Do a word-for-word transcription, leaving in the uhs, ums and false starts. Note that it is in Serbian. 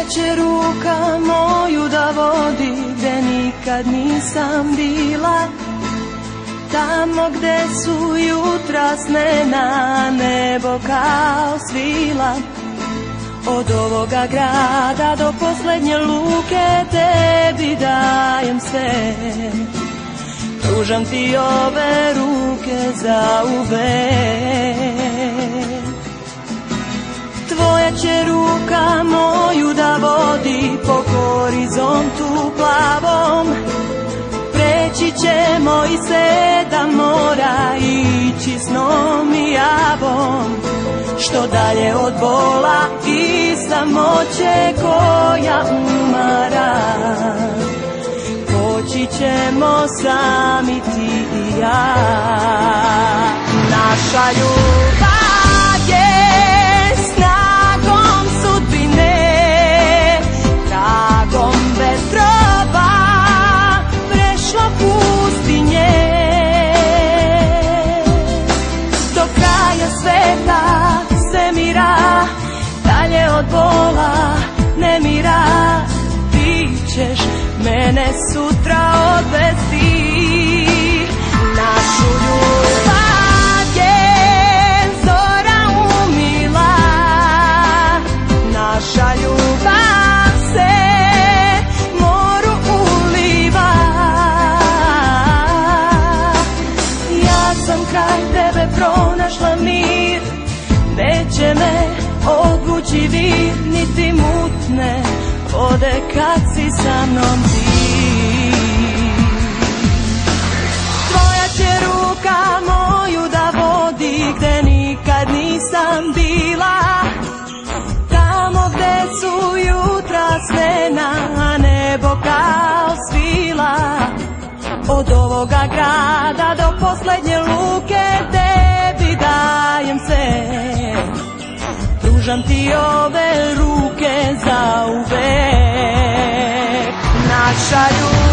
će ruka moju da vodi gde nikad nisam bila, tamo gde su jutra snena nebo kao svila. Od ovoga grada do poslednje luke tebi dajem sve, pružam ti ove ruke za uvek. Tvoja će ruka moju da vodi po horizontu plavom, preći ćemo i sedam mora, ići snom i javom, što dalje od bola i samoće koja umara. Poći ćemo sami ti i ja. Naša ljubav je snagom sudbine, tragom vetrova prešla pustinje. Do kraja sveta, svemira, dalje od bola, nemira, ti ćeš mene sutra odvesti. Našu ljubav je zora umila, naša ljubav se moru uliva. Ja sam kraj tebe pronašla mir, neće me odvući vir, niti mutne vode kad si sa mnom ti. Tvoja će ruka moju da vodi gde nikad nisam bila, tamo gde su jutra snena, a nebo kao svila. Od ovoga grada do poslednje luke tebi dajem se, pružam ti ove ruke za uvek. Naša ljubav